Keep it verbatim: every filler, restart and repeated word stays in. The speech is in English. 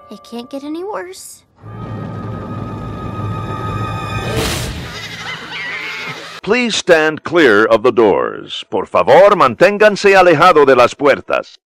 It can't get any worse. Please stand clear of the doors. Por favor, manténganse alejado de las puertas.